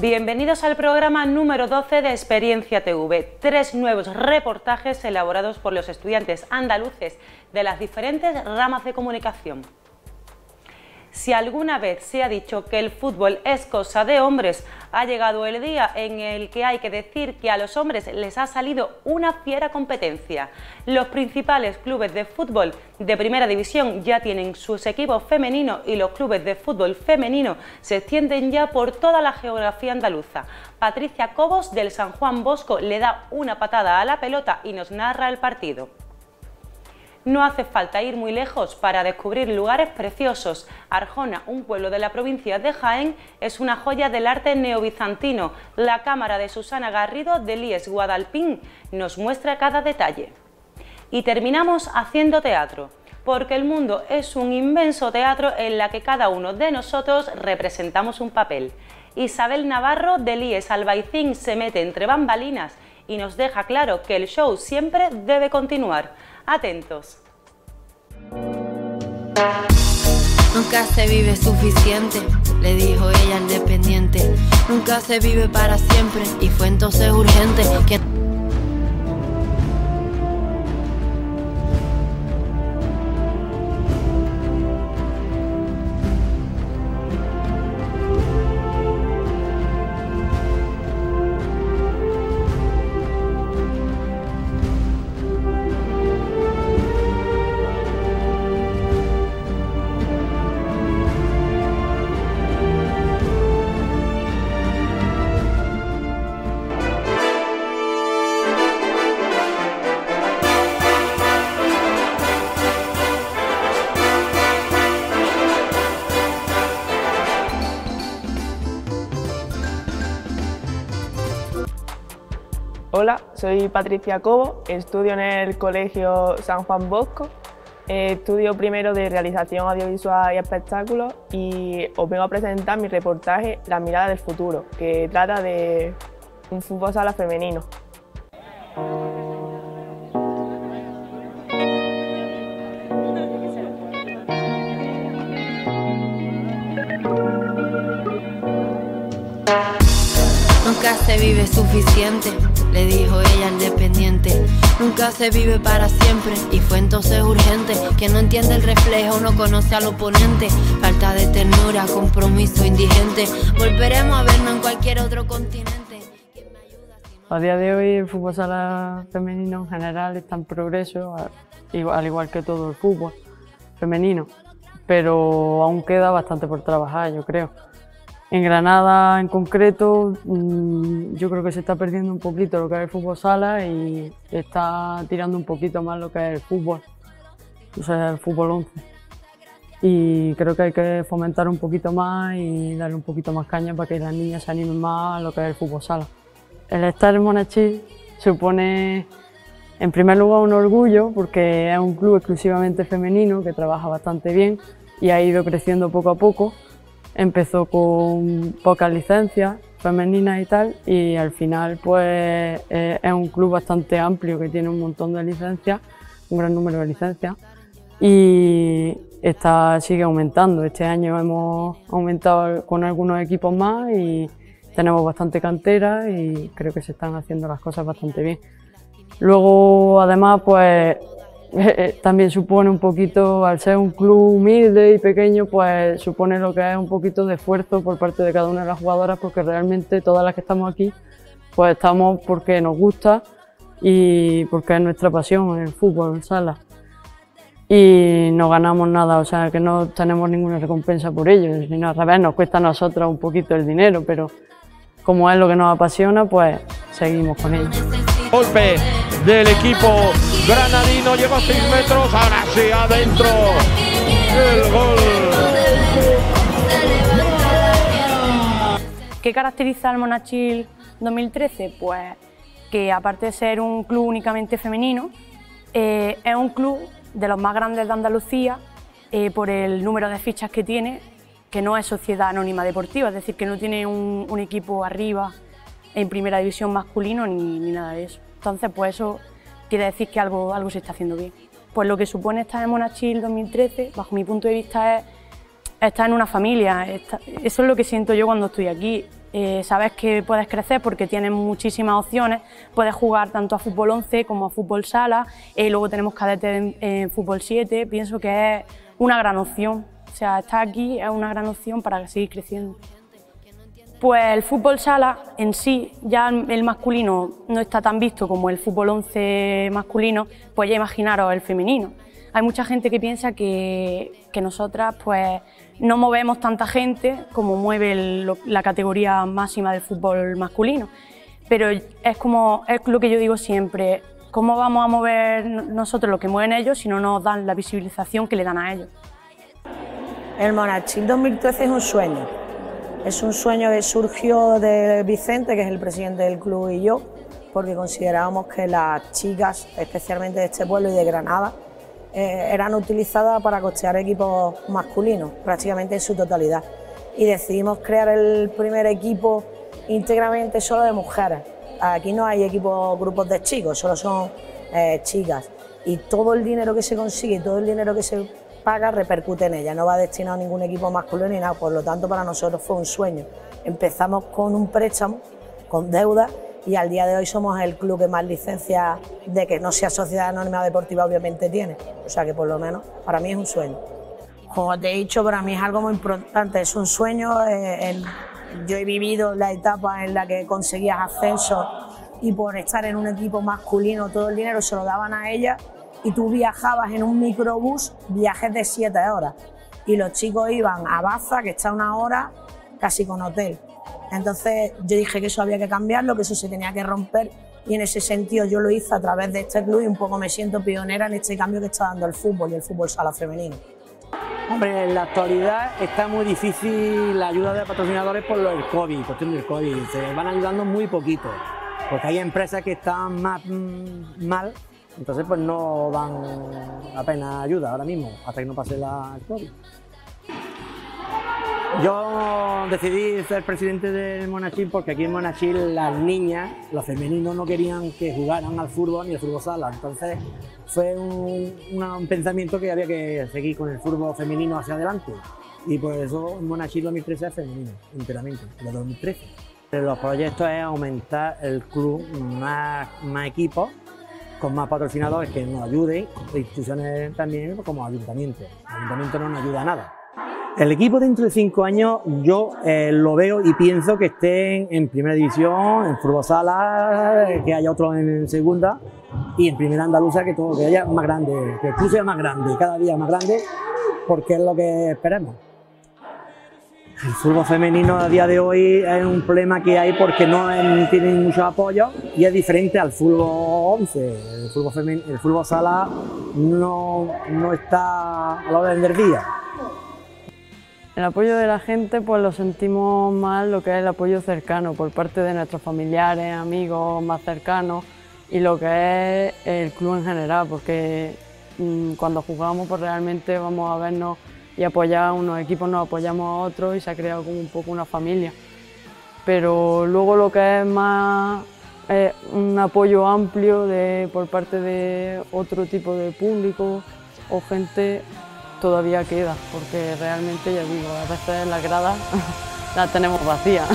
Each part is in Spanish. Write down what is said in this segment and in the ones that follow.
Bienvenidos al programa número 12 de Experiencia TV, 3 nuevos reportajes elaborados por los estudiantes andaluces de las diferentes ramas de comunicación. Si alguna vez se ha dicho que el fútbol es cosa de hombres, ha llegado el día en el que hay que decir que a los hombres les ha salido una fiera competencia. Los principales clubes de fútbol de primera división ya tienen sus equipos femeninos y los clubes de fútbol femenino se extienden ya por toda la geografía andaluza. Patricia Cobos del San Juan Bosco le da una patada a la pelota y nos narra el partido. No hace falta ir muy lejos para descubrir lugares preciosos. Arjona, un pueblo de la provincia de Jaén, es una joya del arte neobizantino. La cámara de Susana Garrido de Lies Guadalpín nos muestra cada detalle. Y terminamos haciendo teatro, porque el mundo es un inmenso teatro en la que cada uno de nosotros representamos un papel. Isabel Navarro de Lies Albaicín se mete entre bambalinas y nos deja claro que el show siempre debe continuar. Atentos. Nunca se vive suficiente, le dijo ella al dependiente. Nunca se vive para siempre y fue entonces urgente que... Hola, soy Patricia Cobos, estudio en el Colegio San Juan Bosco, estudio primero de Realización Audiovisual y Espectáculos y os vengo a presentar mi reportaje La mirada del futuro, que trata de un fútbol sala femenino. Nunca se vive suficiente, le dijo ella al dependiente. Nunca se vive para siempre y fue entonces urgente. Que no entiende el reflejo, no conoce al oponente. Falta de ternura, compromiso indigente. Volveremos a vernos en cualquier otro continente. A día de hoy el fútbol sala femenino en general está en progreso, al igual que todo el fútbol femenino, pero aún queda bastante por trabajar, yo creo. En Granada, en concreto, yo creo que se está perdiendo un poquito lo que es el fútbol sala y está tirando un poquito más lo que es el fútbol, o sea, el fútbol 11. Y creo que hay que fomentar un poquito más y darle un poquito más caña para que las niñas se animen más a lo que es el fútbol sala. El estar en Monachil supone, en primer lugar, un orgullo porque es un club exclusivamente femenino que trabaja bastante bien y ha ido creciendo poco a poco. Empezó con pocas licencias femeninas y tal, y al final pues es un club bastante amplio que tiene un montón de licencias, un gran número de licencias, y sigue aumentando. Este año hemos aumentado con algunos equipos más y tenemos bastante cantera y creo que se están haciendo las cosas bastante bien. Luego, además, pues también supone un poquito, al ser un club humilde y pequeño, pues supone lo que es un poquito de esfuerzo por parte de cada una de las jugadoras, porque realmente todas las que estamos aquí, pues estamos porque nos gusta y porque es nuestra pasión el fútbol sala. Y no ganamos nada, o sea que no tenemos ninguna recompensa por ello, sino al revés, nos cuesta a nosotros un poquito el dinero, pero como es lo que nos apasiona, pues seguimos con ello. Golpe del equipo granadino, llegó a 6 metros, ahora sí, adentro, el gol. ¿Qué caracteriza al Monachil 2013? Pues que aparte de ser un club únicamente femenino, es un club de los más grandes de Andalucía por el número de fichas que tiene, que no es sociedad anónima deportiva, es decir, que no tiene un equipo arriba en primera división masculino ni nada de eso. Entonces, pues eso quiere decir que algo se está haciendo bien. Pues lo que supone estar en Monachil 2013, bajo mi punto de vista, es estar en una familia. Eso es lo que siento yo cuando estoy aquí. sabes que puedes crecer porque tienes muchísimas opciones, puedes jugar tanto a fútbol 11 como a fútbol sala, luego tenemos cadetes en fútbol 7, pienso que es una gran opción, o sea, estar aquí es una gran opción para seguir creciendo. Pues el fútbol sala en sí, ya el masculino no está tan visto como el fútbol 11 masculino, pues ya imaginaros el femenino. Hay mucha gente que piensa que nosotras pues no movemos tanta gente como mueve la categoría máxima del fútbol masculino, pero es lo que yo digo siempre, ¿cómo vamos a mover nosotros lo que mueven ellos si no nos dan la visibilización que le dan a ellos? El Monachil 2013 es un sueño. Es un sueño que surgió de Vicente, que es el presidente del club, y yo, porque considerábamos que las chicas, especialmente de este pueblo y de Granada, eran utilizadas para costear equipos masculinos, prácticamente en su totalidad. Y decidimos crear el primer equipo íntegramente solo de mujeres. Aquí no hay grupos de chicos, solo son chicas. Y todo el dinero que se consigue, todo el dinero que se paga repercute en ella, no va destinado a ningún equipo masculino ni nada, por lo tanto para nosotros fue un sueño. Empezamos con un préstamo, con deuda, y al día de hoy somos el club que más licencias de que no sea Sociedad Anónima Deportiva obviamente tiene, o sea que por lo menos para mí es un sueño. Como te he dicho, para mí es algo muy importante, es un sueño, yo he vivido la etapa en la que conseguías ascenso y por estar en un equipo masculino todo el dinero se lo daban a ella, y tú viajabas en un microbús, viajes de 7 horas, y los chicos iban a Baza, que está 1 hora, casi con hotel. Entonces yo dije que eso había que cambiarlo, que eso se tenía que romper, y en ese sentido yo lo hice a través de este club y un poco me siento pionera en este cambio que está dando el fútbol y el fútbol sala femenino. Hombre, en la actualidad está muy difícil la ayuda de patrocinadores por lo del COVID, cuestión del COVID, se van ayudando muy poquito, porque hay empresas que están más mal. Entonces pues no dan apenas ayuda ahora mismo, hasta que no pase la COVID. Yo decidí ser presidente del Monachil porque aquí en Monachil las niñas, los femeninos, no querían que jugaran al fútbol ni al fútbol sala. Entonces fue un pensamiento que había que seguir con el fútbol femenino hacia adelante. Y por eso el Monachil 2013 es femenino, enteramente, el 2013. Los proyectos es aumentar el club, más equipos, con más patrocinadores que nos ayuden, instituciones también como ayuntamientos. El ayuntamiento no nos ayuda a nada. El equipo dentro de 5 años yo lo veo y pienso que estén en primera división, en fútbol sala, que haya otro en segunda y en primera andaluza, que todo que haya más grande, que el club sea más grande, cada día más grande, porque es lo que esperamos. El fútbol femenino a día de hoy es un problema que hay porque no tienen mucho apoyo y es diferente al fútbol 11. El fútbol sala no está a la orden del día. El apoyo de la gente pues lo sentimos más lo que es el apoyo cercano por parte de nuestros familiares, amigos más cercanos y lo que es el club en general, porque cuando jugamos pues realmente vamos a vernos y apoyar a unos equipos, nos apoyamos a otros y se ha creado como un poco una familia. Pero luego lo que es más un apoyo amplio por parte de otro tipo de público o gente todavía queda, porque realmente, ya digo, a veces las gradas las tenemos vacías.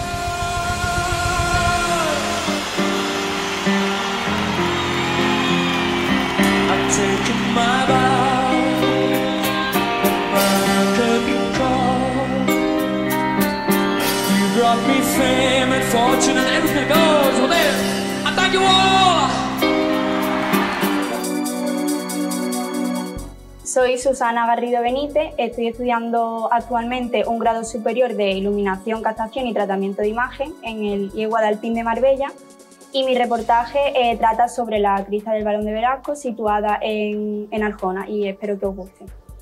Soy Susana Garrido Benítez, estoy estudiando actualmente un grado superior de Iluminación, Captación y Tratamiento de Imagen en el IE Guadalpín de Marbella y mi reportaje trata sobre la crista del Barón de Velasco situada en Arjona y espero que os guste.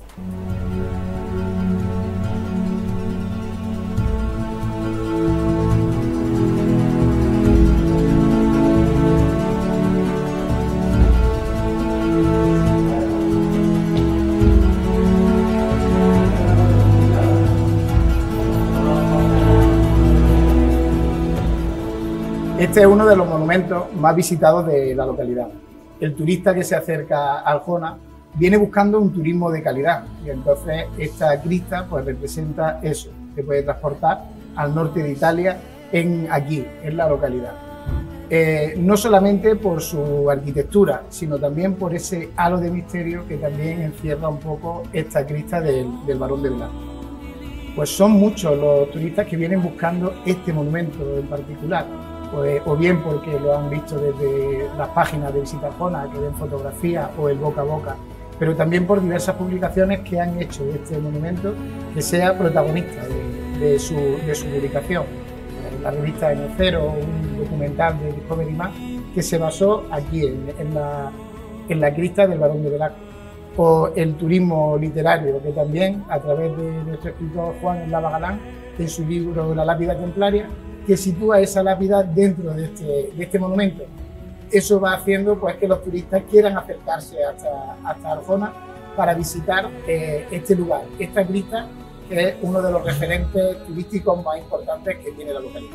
Este es uno de los monumentos más visitados de la localidad. El turista que se acerca a Arjona viene buscando un turismo de calidad y entonces esta crista pues representa eso, que puede transportar al norte de Italia aquí, en la localidad. No solamente por su arquitectura, sino también por ese halo de misterio que también encierra un poco esta crista del Barón de Velasco. Pues son muchos los turistas que vienen buscando este monumento en particular, pues, o bien porque lo han visto desde las páginas de Visita Arjona, que ven fotografías, o el boca a boca, pero también por diversas publicaciones que han hecho de este monumento que sea protagonista de su publicación. La revista En el Cero, un documental de Discovery Más que se basó aquí en la crista del Barón de Velasco, o el turismo literario, que también a través de nuestro escritor Juan Eslava Galán, en su libro La lápida templaria, que sitúa esa lápida dentro de este monumento. Eso va haciendo pues que los turistas quieran acercarse hasta Arjona para visitar este lugar, esta crista, que es uno de los referentes turísticos más importantes que tiene la localidad.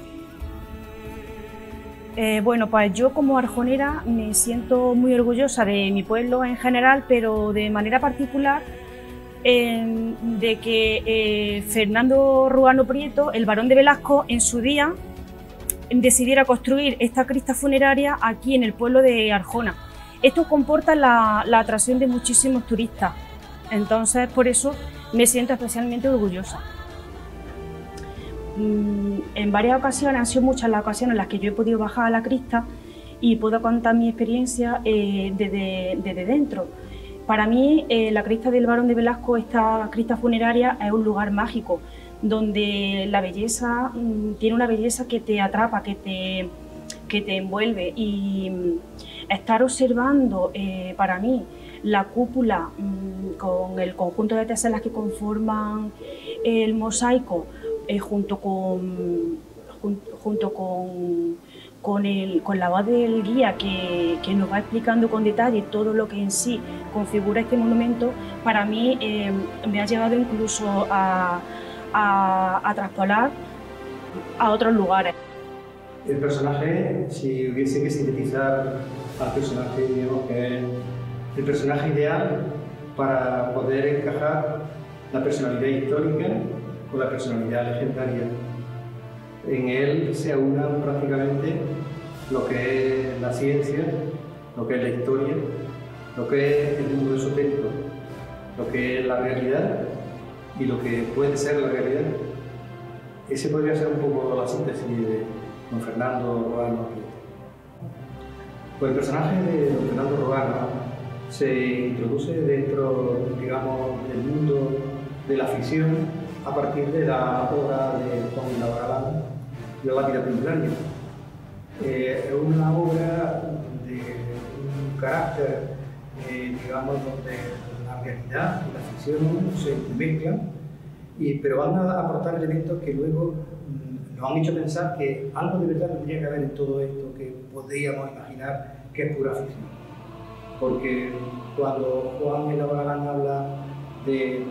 Bueno, pues yo como arjonera me siento muy orgullosa de mi pueblo en general, pero de manera particular de que Fernando Ruano Prieto, el Barón de Velasco, en su día decidiera construir esta crista funeraria aquí en el pueblo de Arjona. Esto comporta la atracción de muchísimos turistas, entonces por eso me siento especialmente orgullosa. En varias ocasiones, han sido muchas las ocasiones en las que yo he podido bajar a la crista y puedo contar mi experiencia desde dentro. Para mí, la crista del Barón de Velasco, esta crista funeraria, es un lugar mágico, donde la belleza tiene una belleza que te atrapa, que te envuelve, y estar observando para mí la cúpula con el conjunto de teselas que conforman el mosaico, junto con la voz del guía que nos va explicando con detalle todo lo que en sí configura este monumento, para mí me ha llevado incluso a traspolar a otros lugares. El personaje, si hubiese que sintetizar al personaje, digamos que es el personaje ideal para poder encajar la personalidad histórica con la personalidad legendaria. En él se aunan prácticamente lo que es la ciencia, lo que es la historia, lo que es el mundo esotérico, lo que es la realidad y lo que puede ser la realidad. Ese podría ser un poco la síntesis de don Fernando Ruano. Pues el personaje de don Fernando Ruano se introduce dentro, digamos, del mundo de la ficción a partir de la obra de Juan Eslava Galán, La lápida templaria. Es una obra de un carácter, digamos, donde la realidad y la ficción se mezclan, pero van a aportar elementos que luego nos han hecho pensar que algo de verdad tendría que haber en todo esto, que podríamos imaginar que es pura ficción. Porque cuando Juan Eslava Galán habla del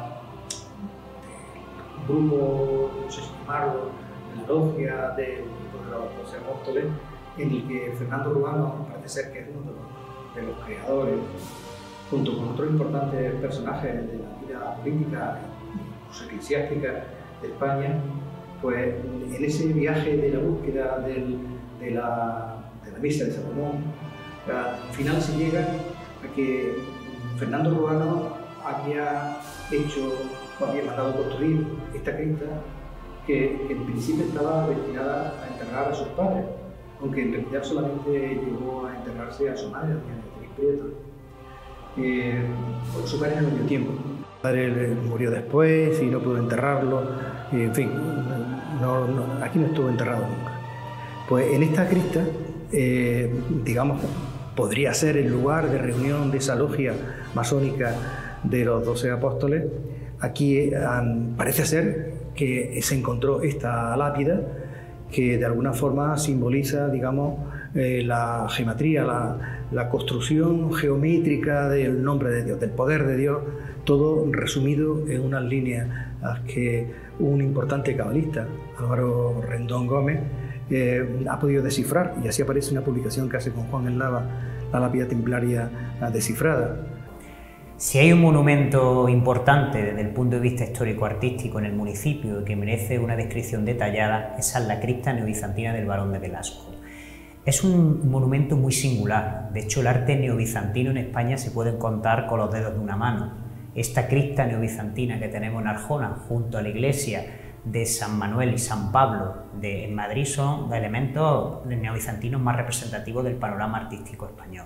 grupo, no sé si llamarlo, de la logia de los 12 apóstoles, en el que Fernando Ruano parece ser que es uno de los creadores, junto con otros importantes personajes de la vida política e eclesiástica de España, pues en ese viaje de la búsqueda de la misa de Salomón, al final se llega a que Fernando Ruano había mandado construir esta crista que en principio estaba destinada a enterrar a sus padres, aunque en realidad solamente llegó a enterrarse a su madre, doña Beatriz Prieto. Por su padre no dio tiempo. Su padre murió después y no pudo enterrarlo, en fin, aquí no estuvo enterrado nunca. Pues en esta crista, digamos, podría ser el lugar de reunión de esa logia masónica de los 12 apóstoles. Aquí parece ser que se encontró esta lápida que de alguna forma simboliza, digamos, la geometría, la construcción geométrica del nombre de Dios, del poder de Dios, todo resumido en unas líneas que un importante cabalista, Álvaro Rendón Gómez, ha podido descifrar, y así aparece una publicación que hace con Juan Eslava, La lápida templaria descifrada. Si hay un monumento importante desde el punto de vista histórico-artístico en el municipio y que merece una descripción detallada, esa es la cripta neobizantina del Barón de Velasco. Es un monumento muy singular. De hecho, el arte neobizantino en España se puede contar con los dedos de una mano. Esta cripta neobizantina que tenemos en Arjona, junto a la iglesia de San Manuel y San Pablo en Madrid, son los elementos neobizantinos más representativos del panorama artístico español.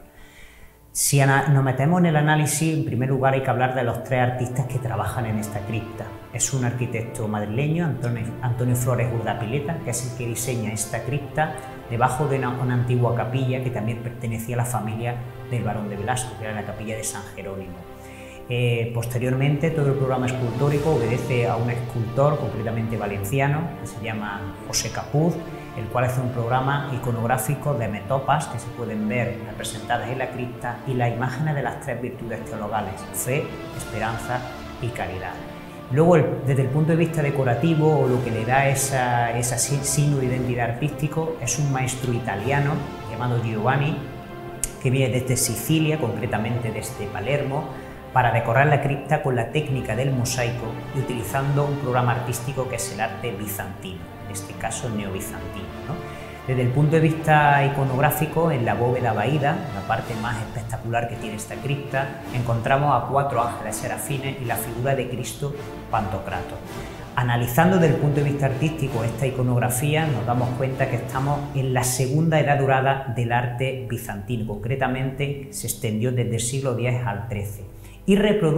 Si nos metemos en el análisis, en primer lugar hay que hablar de los 3 artistas que trabajan en esta cripta. Es un arquitecto madrileño, Antonio Flores Urdapileta, que es el que diseña esta cripta debajo de una antigua capilla que también pertenecía a la familia del Barón de Velasco, que era la capilla de San Jerónimo. Posteriormente, todo el programa escultórico obedece a un escultor, concretamente valenciano, que se llama José Capuz, el cual hace un programa iconográfico de metopas que se pueden ver representadas en la cripta y las imágenes de las 3 virtudes teologales: fe, esperanza y caridad. Luego, desde el punto de vista decorativo, o lo que le da esa signo de identidad artístico, es un maestro italiano llamado Giovanni, que viene desde Sicilia, concretamente desde Palermo, para decorar la cripta con la técnica del mosaico y utilizando un programa artístico que es el arte bizantino, en este caso neobizantino, ¿no? Desde el punto de vista iconográfico, en la bóveda vaída, la parte más espectacular que tiene esta cripta, encontramos a 4 ángeles serafines y la figura de Cristo Pantocrator. Analizando desde el punto de vista artístico esta iconografía, nos damos cuenta que estamos en la segunda edad dorada del arte bizantino, concretamente se extendió desde el siglo X al XIII. Y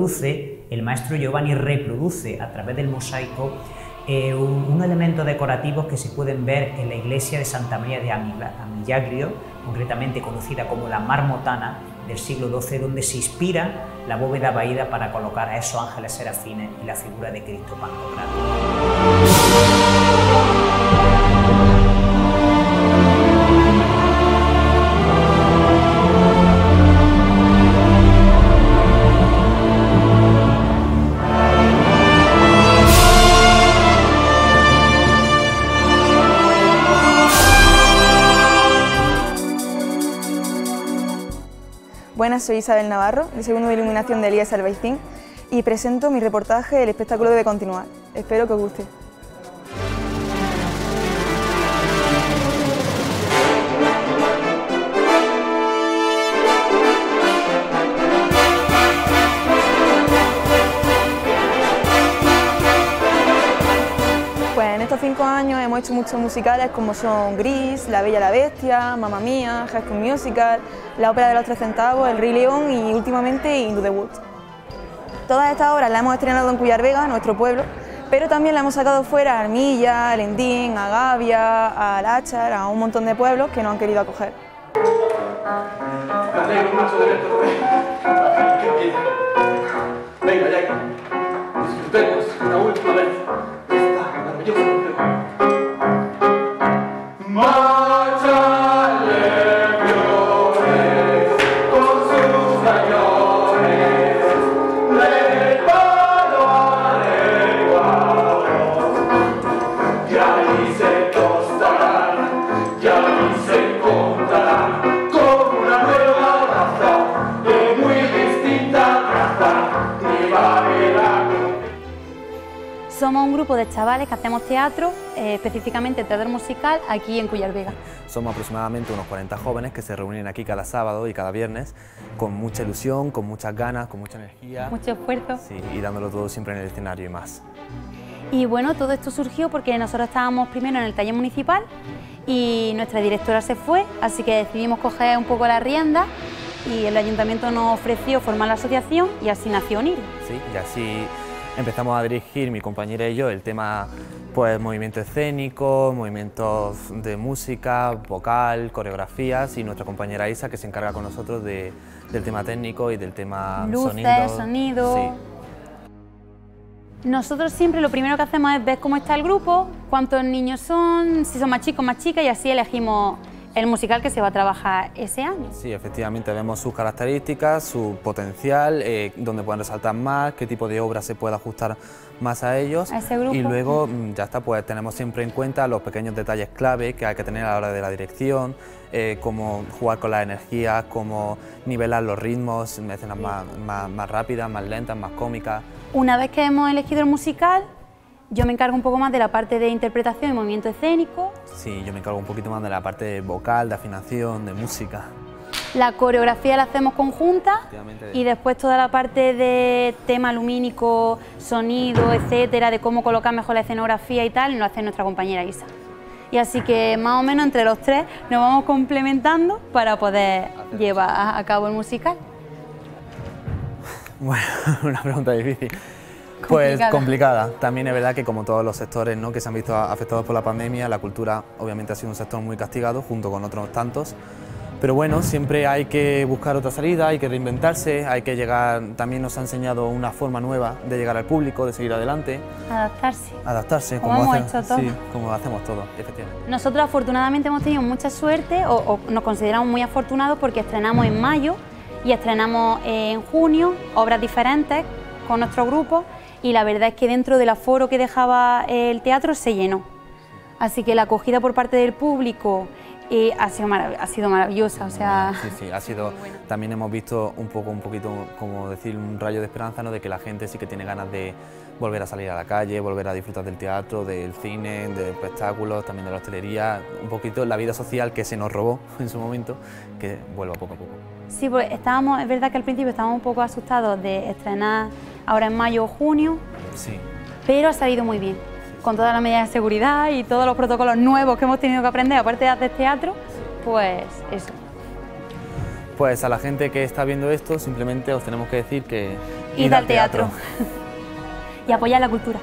el maestro Giovanni reproduce a través del mosaico unos elementos decorativos que se pueden ver en la iglesia de Santa María de Amillagrio, concretamente conocida como la Marmotana, del siglo XII, donde se inspira la bóveda vaída para colocar a esos ángeles serafines y la figura de Cristo Pantocrator. Buenas, soy Isabel Navarro, de segundo de iluminación de Elías Albaicín, y presento mi reportaje El espectáculo debe continuar. Espero que os guste. Pues en estos 5 años hemos hecho muchos musicales como son Gris, La Bella y la Bestia, Mamma Mía, High School Musical, La Ópera de los 3 centavos, El Rey León y últimamente Into the Woods. Todas estas obras las hemos estrenado en Cuyar Vega, nuestro pueblo, pero también la hemos sacado fuera a Armilla, a Lendín, a Gavia, a Láchar, a un montón de pueblos que nos han querido acoger. Venga, ya, disfrutemos una última vez esta maravillosa canción. Marcha legiones con sus cañones del palo arreguados, y allí se tostarán, y allí se encontrarán con una nueva raza, de muy distinta raza. Somos un grupo de chavales que hacemos teatro, específicamente teatro musical, aquí en Cuyar Vega. Somos aproximadamente unos 40 jóvenes que se reúnen aquí cada sábado y cada viernes con mucha ilusión, con muchas ganas, con mucha energía. Mucho esfuerzo. Sí, y dándolo todo siempre en el escenario y más. Y bueno, todo esto surgió porque nosotros estábamos primero en el taller municipal y nuestra directora se fue, así que decidimos coger un poco la rienda y el ayuntamiento nos ofreció formar la asociación y así nació UNIR. Sí, y así empezamos a dirigir mi compañera y yo el tema, pues movimiento escénico, movimientos de música, vocal, coreografías, y nuestra compañera Isa que se encarga con nosotros del tema técnico y del tema luces, sonido. Sí. Nosotros siempre lo primero que hacemos es ver cómo está el grupo, cuántos niños son, si son más chicos, más chicas, y así elegimos el musical que se va a trabajar ese año. Sí, efectivamente, vemos sus características, su potencial, dónde pueden resaltar más, qué tipo de obra se puede ajustar más a ellos. A ese grupo. Y luego, ya está, pues tenemos siempre en cuenta los pequeños detalles clave que hay que tener a la hora de la dirección, cómo jugar con las energías, cómo nivelar los ritmos, escenas más rápidas, más lentas, más cómicas. Una vez que hemos elegido el musical, yo me encargo un poco más de la parte de interpretación y movimiento escénico. Sí, yo me encargo un poquito más de la parte vocal, de afinación, de música. La coreografía la hacemos conjunta y después toda la parte de tema lumínico, sonido, etcétera, de cómo colocar mejor la escenografía y tal, lo hace nuestra compañera Isa. Y así que más o menos entre los tres nos vamos complementando para poder llevar a cabo el musical. Bueno, una pregunta difícil. Pues complicada. También es verdad que como todos los sectores, ¿no?, que se han visto afectados por la pandemia, la cultura obviamente ha sido un sector muy castigado junto con otros tantos. Pero bueno, siempre hay que buscar otra salida, hay que reinventarse, hay que llegar, también nos ha enseñado una forma nueva de llegar al público, de seguir adelante. Adaptarse. Adaptarse, como hemos hecho todo. Sí, como hacemos todo, efectivamente. Nosotros afortunadamente hemos tenido mucha suerte o nos consideramos muy afortunados porque estrenamos en mayo y estrenamos en junio obras diferentes con nuestro grupo y la verdad es que dentro del aforo que dejaba el teatro se llenó. Así que la acogida por parte del público ha sido maravillosa, o sea... Sí, ha sido... También hemos visto un poquito, como decir, un rayo de esperanza, ¿no?, de que la gente sí que tiene ganas de volver a salir a la calle, volver a disfrutar del teatro, del cine, de espectáculos, también de la hostelería, un poquito la vida social que se nos robó en su momento, que vuelva poco a poco. Sí, pues es verdad que al principio estábamos un poco asustados de estrenar ahora en mayo o junio, sí, pero ha salido muy bien. Con todas las medidas de seguridad y todos los protocolos nuevos que hemos tenido que aprender, aparte de hacer teatro, pues eso. Pues a la gente que está viendo esto, simplemente os tenemos que decir que... Id al teatro. Y apoyar la cultura.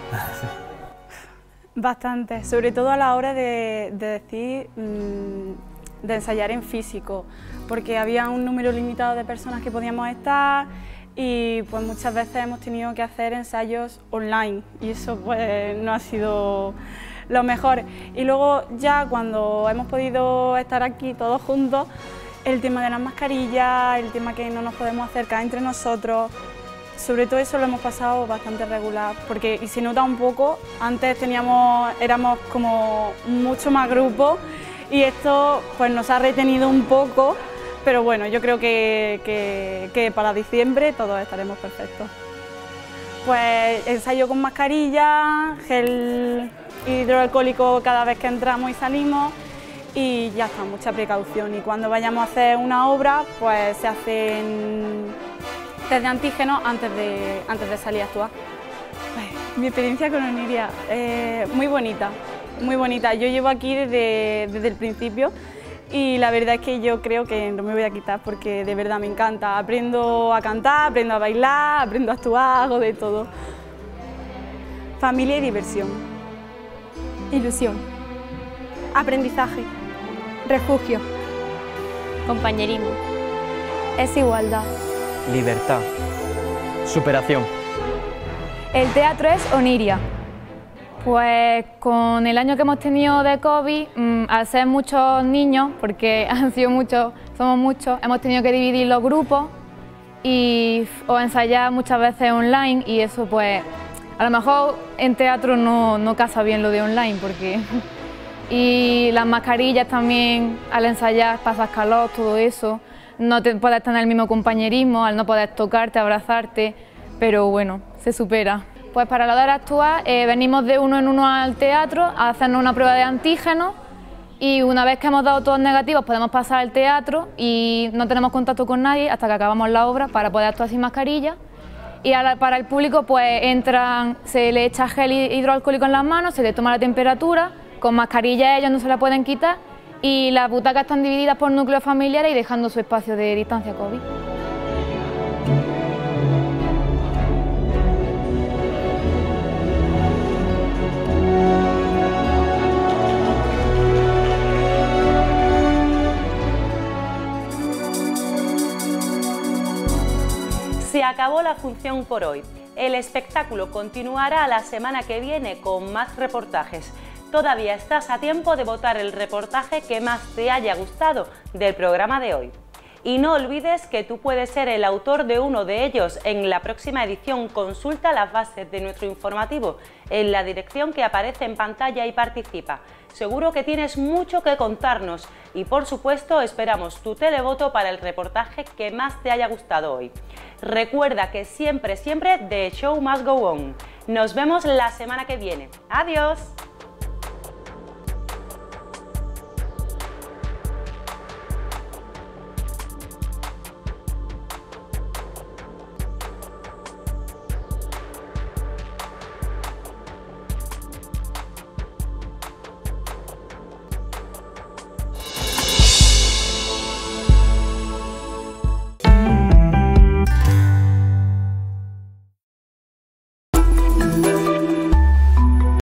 Bastante, sobre todo a la hora de decir, de ensayar en físico, porque había un número limitado de personas que podíamos estar, y pues muchas veces hemos tenido que hacer ensayos online y eso pues no ha sido lo mejor. Y luego ya cuando hemos podido estar aquí todos juntos, el tema de las mascarillas, el tema que no nos podemos acercar entre nosotros, sobre todo eso lo hemos pasado bastante regular, porque y se nota un poco, antes éramos como mucho más grupos y esto pues nos ha retenido un poco. Pero bueno, yo creo que para diciembre todos estaremos perfectos. Pues ensayo con mascarilla, gel hidroalcohólico cada vez que entramos y salimos y ya está, mucha precaución. Y cuando vayamos a hacer una obra, pues se hacen test de antígenos antes de salir a actuar. Mi experiencia con Oniria, muy bonita, muy bonita. Yo llevo aquí desde el principio. Y la verdad es que yo creo que no me voy a quitar porque de verdad me encanta. Aprendo a cantar, aprendo a bailar, aprendo a actuar, hago de todo. Familia y diversión. Ilusión. Aprendizaje. Refugio. Compañerismo. Es igualdad. Libertad. Superación. El teatro es Oniria. Pues con el año que hemos tenido de COVID, al ser muchos niños, porque han sido muchos, somos muchos, hemos tenido que dividir los grupos o ensayar muchas veces online y eso pues a lo mejor en teatro no casa bien lo de online porque... Y las mascarillas también, al ensayar pasas calor, todo eso, no te puedes tener el mismo compañerismo, al no poder tocarte, abrazarte, pero bueno, se supera. Pues para la hora de actuar venimos de uno en uno al teatro a hacernos una prueba de antígenos y una vez que hemos dado todos negativos podemos pasar al teatro y no tenemos contacto con nadie hasta que acabamos la obra para poder actuar sin mascarilla. Y para el público pues se le echa gel hidroalcohólico en las manos, se le toma la temperatura, con mascarilla ellos no se la pueden quitar y las butacas están divididas por núcleos familiares y dejando su espacio de distancia COVID. Se acabó la función por hoy. El espectáculo continuará la semana que viene con más reportajes. Todavía estás a tiempo de votar el reportaje que más te haya gustado del programa de hoy. Y no olvides que tú puedes ser el autor de uno de ellos. En la próxima edición consulta las bases de nuestro informativo en la dirección que aparece en pantalla y participa. Seguro que tienes mucho que contarnos y por supuesto esperamos tu televoto para el reportaje que más te haya gustado hoy. Recuerda que siempre, siempre The Show Must Go On. Nos vemos la semana que viene. ¡Adiós!